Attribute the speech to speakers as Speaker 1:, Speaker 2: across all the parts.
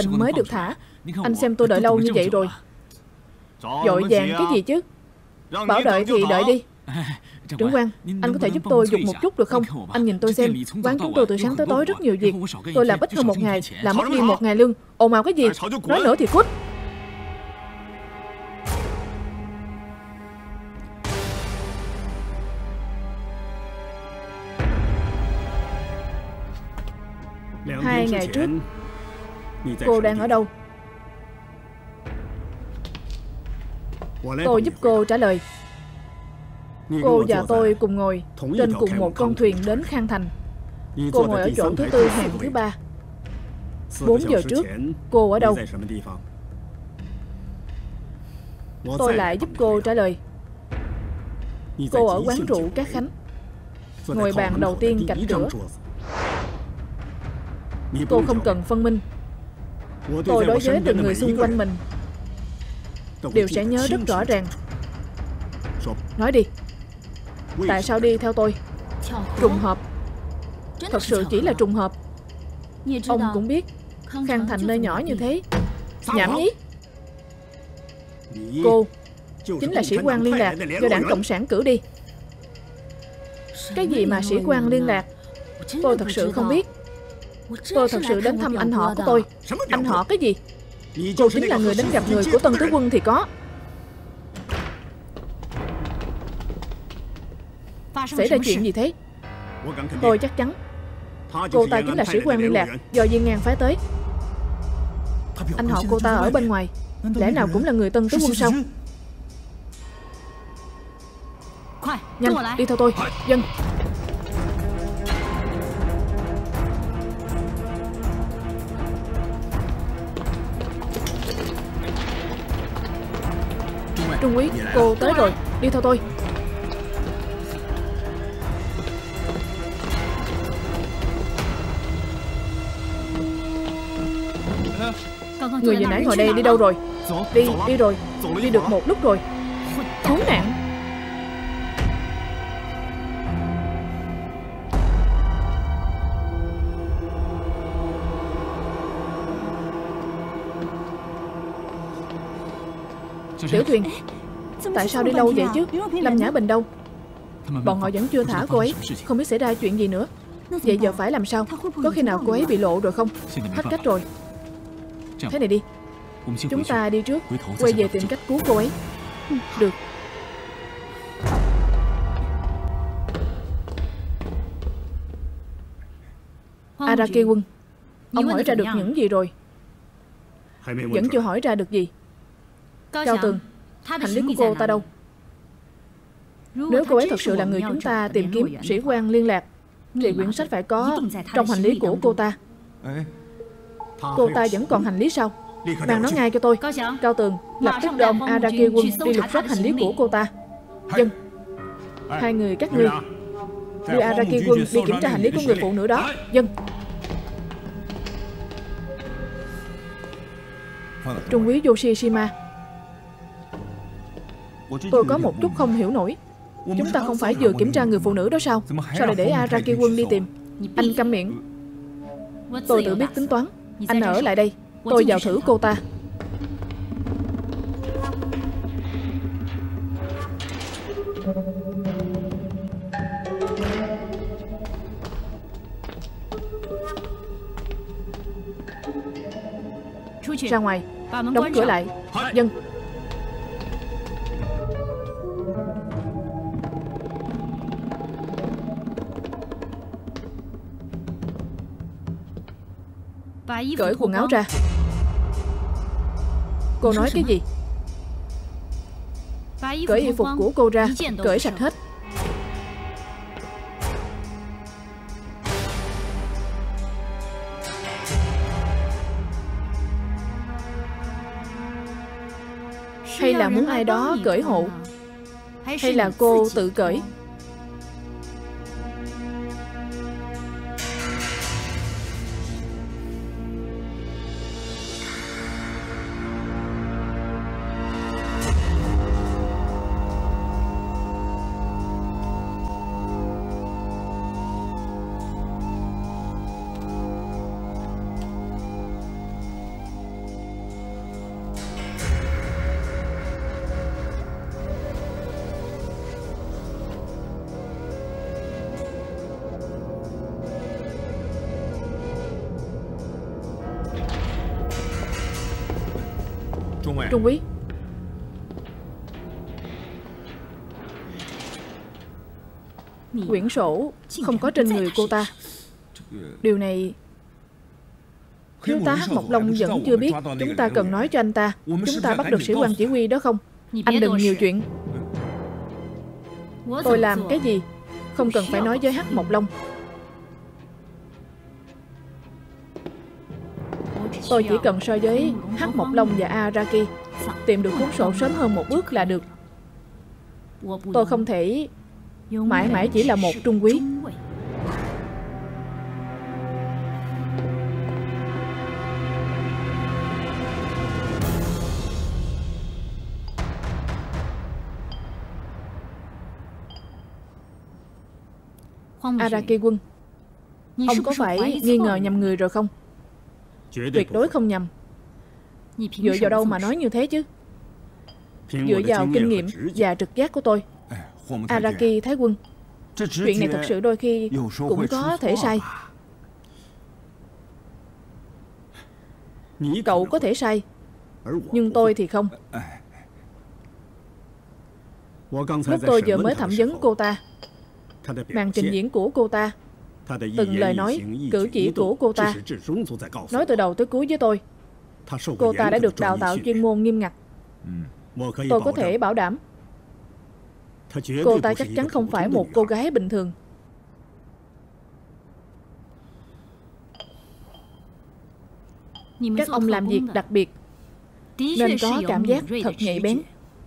Speaker 1: Anh mới được thả. Anh xem tôi đợi lâu như vậy rồi. Vội vàng cái gì chứ? Bảo đợi thì đợi đi. Trưởng quan, anh có thể giúp tôi giục một chút được không? Anh nhìn tôi xem, quán chúng tôi từ sáng tới tối rất nhiều việc. Tôi làm ít hơn một ngày, làm mất đi một ngày lương. Ồn ào cái gì? Nói nữa thì cút. Hai ngày trước, cô đang ở đâu? Tôi giúp cô trả lời. Cô và tôi cùng ngồi trên cùng một con thuyền đến Khang Thành. Cô ngồi ở chỗ thứ tư hàng thứ ba. 4 giờ trước, cô ở đâu? Tôi lại giúp cô trả lời. Cô ở quán rượu Cát Khánh, ngồi bàn đầu tiên cạnh cửa. Cô không cần phân minh. Tôi đối với từng người xung quanh mình đều sẽ nhớ rất rõ ràng. Nói đi. Tại sao đi theo tôi? Trùng hợp. Thật sự chỉ là trùng hợp. Ông cũng biết Khang Thành nơi nhỏ như thế. Nhảm nhí. Cô chính là sĩ quan liên lạc do Đảng Cộng sản cử đi. Cái gì mà sĩ quan liên lạc? Tôi thật sự không biết. Tôi thật sự đến thăm anh họ của tôi. Anh họ cái gì? Cô chính là người đến gặp người của Tân Tướng Quân thì có. Xảy ra chuyện gì thế? Tôi chắc chắn cô ta chính là sĩ quan liên lạc do Viên Ngang phái tới. Anh họ cô ta ở bên ngoài, lẽ nào cũng là người Tân Tướng Quân sao? Nhanh, đi theo tôi. Dân. Trung úy, cô tới rồi. Đi theo tôi. Người vừa nãy ngồi đây đi đâu rồi? Đi rồi. Đi được một lúc rồi. Khốn nạn. Tiểu Thuyền, tại sao đi lâu vậy chứ? Lâm Nhã Bình đâu? Bọn họ vẫn chưa thả cô ấy. Không biết xảy ra chuyện gì nữa. Vậy giờ phải làm sao? Có khi nào cô ấy bị lộ rồi không? Hết cách rồi. Thế này đi, chúng ta đi trước, quay về tìm cách cứu cô ấy. Được. Araki quân, ông hỏi ra được những gì rồi? Vẫn chưa hỏi ra được gì. Cao Tường, hành lý của cô ta đâu? Nếu cô ấy thật sự là người chúng ta tìm kiếm, sĩ quan liên lạc, thì quyển sách phải có trong hành lý của cô ta. Cô ta vẫn còn hành lý sao? Mang nó ngay cho tôi. Cao Tường, lập tức đưa ông Araki quân đi lục soát hành lý của cô ta. Dân. Hai người các ngươi đưa Araki quân đi kiểm tra hành lý của người phụ nữ đó. Dân. Trung úy Yoshishima, tôi có một chút không hiểu nổi. Chúng ta không phải vừa kiểm tra người phụ nữ đó sao? Sao lại để Araki quân đi tìm? Anh câm miệng. Tôi tự biết tính toán. Anh ở lại đây, tôi vào thử cô ta. Ra ngoài, đóng cửa lại. Dân. Cởi quần áo ra. Cô nói cái gì? Cởi y phục của cô ra, cởi sạch hết. Hay là muốn ai đó cởi hộ? Hay là cô tự cởi? Trung úy. Quyển sổ không có trên người cô ta. Điều này thiếu tá Hắc Mộc Long vẫn chưa biết. Chúng ta cần nói cho anh ta. Chúng ta bắt được sĩ quan chỉ huy đó không? Anh đừng nhiều chuyện. Tôi làm cái gì không cần phải nói với Hắc Mộc Long. Tôi chỉ cần so với Hắc Mộc Long và Araki, tìm được cuốn sổ sớm hơn một bước là được. Tôi không thể mãi mãi chỉ là một trung úy. Araki quân, ông có phải nghi ngờ nhầm người rồi không? Tuyệt đối không nhầm. Dựa vào đâu mà nói như thế chứ? Dựa vào kinh nghiệm và trực giác của tôi. Araki Thái quân, chuyện này thật sự đôi khi cũng có thể sai. Cậu có thể sai, nhưng tôi thì không. Lúc tôi vừa mới thẩm vấn cô ta, màn trình diễn của cô ta, từng lời nói, cử chỉ của cô ta, nói từ đầu tới cuối với tôi. Cô ta đã được đào tạo chuyên môn nghiêm ngặt. Tôi có thể bảo đảm cô ta chắc chắn không phải một cô gái bình thường. Các ông làm việc đặc biệt nên có cảm giác thật nhạy bén.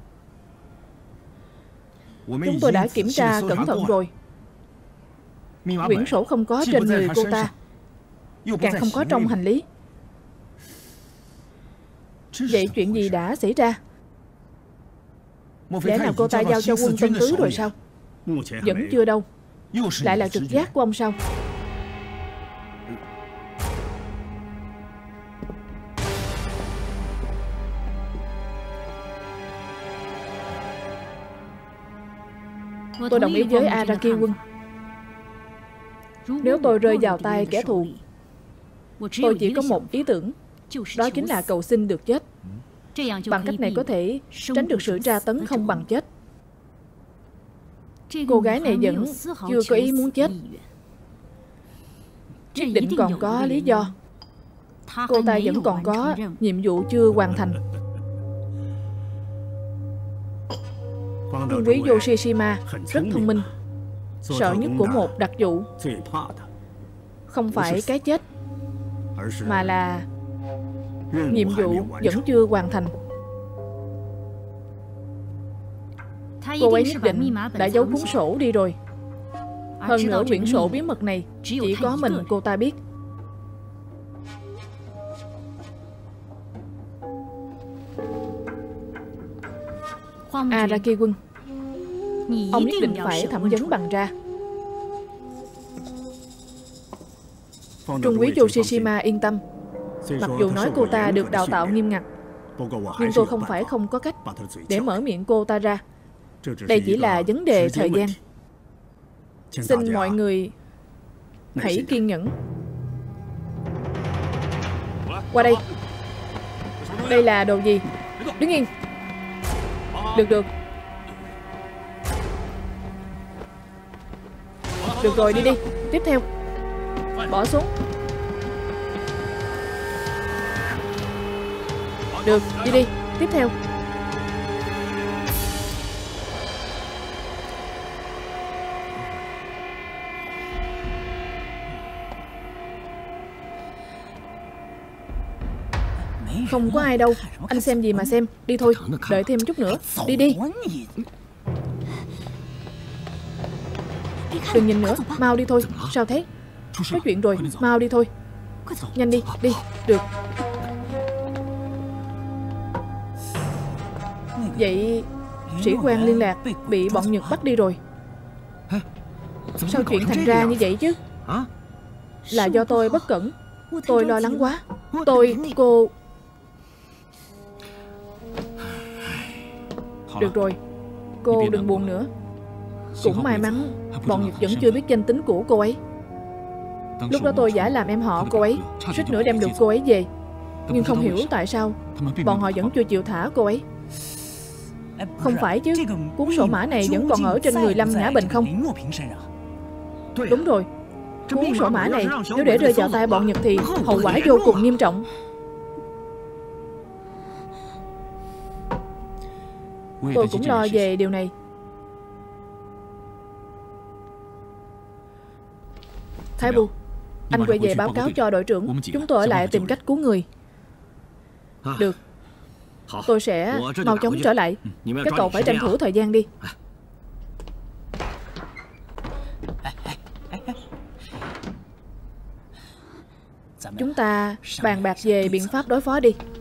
Speaker 1: Chúng tôi đã kiểm tra cẩn thận rồi. Quyển sổ không có trên người cô ta, càng không có trong hành lý. Vậy chuyện gì đã xảy ra? Lẽ nào cô ta giao cho quân Tân Tứ rồi sao? Vẫn chưa đâu. Lại là trực giác của ông sao? Tôi đồng ý với Araki quân. Nếu tôi rơi vào tay kẻ thù, tôi chỉ có một ý tưởng, đó chính là cầu xin được chết. Bằng cách này có thể tránh được sự tra tấn không bằng chết. Cô gái này vẫn chưa có ý muốn chết, nhất định còn có lý do. Cô ta vẫn còn có nhiệm vụ chưa hoàn thành. Trung úy Yoshishima rất thông minh. Sợ nhất của một đặc vụ không phải cái chết, mà là nhiệm vụ vẫn chưa hoàn thành. Cô ấy nhất định đã giấu cuốn sổ đi rồi. Hơn nữa quyển sổ bí mật này chỉ có mình cô ta biết. Araki quân, ông nhất định phải thẩm vấn bằng ra. Trung úy Yoshishima yên tâm. Mặc dù nói cô ta được đào tạo nghiêm ngặt, nhưng tôi không phải không có cách để mở miệng cô ta ra. Đây chỉ là vấn đề thời gian. Xin mọi người hãy kiên nhẫn. Qua đây. Đây là đồ gì? Đứng yên. Được. Được rồi, đi đi. Tiếp theo. Bỏ xuống. Được, đi. Tiếp theo. Không có ai đâu. Anh xem gì mà xem. Đi thôi, đợi thêm chút nữa. Đi. Đừng nhìn nữa, mau đi thôi. Sao thế? Có chuyện rồi, mau đi thôi. Nhanh đi. Được. Vậy sĩ quan liên lạc bị bọn Nhật bắt đi rồi. Sao chuyện thành ra như vậy chứ? Là do tôi bất cẩn. Tôi lo lắng quá. Cô... Được rồi, cô đừng buồn nữa. Cũng may mắn bọn Nhật vẫn chưa biết danh tính của cô ấy. Lúc đó tôi giả làm em họ cô ấy, suýt nữa đem được cô ấy về. Nhưng không hiểu tại sao bọn họ vẫn chưa chịu thả cô ấy. Không phải chứ, cuốn sổ mã này vẫn còn ở trên người Lâm Ngã Bình không? Đúng rồi, cuốn sổ mã này nếu để rơi vào tay bọn Nhật thì hậu quả vô cùng nghiêm trọng. Tôi cũng lo về điều này. Thái Bu, anh quay về báo cáo cho đội trưởng. Chúng tôi ở lại tìm cách cứu người. Được, tôi sẽ mau chóng trở lại. Các cậu phải tranh thủ thời gian đi. Chúng ta bàn bạc về biện pháp đối phó đi.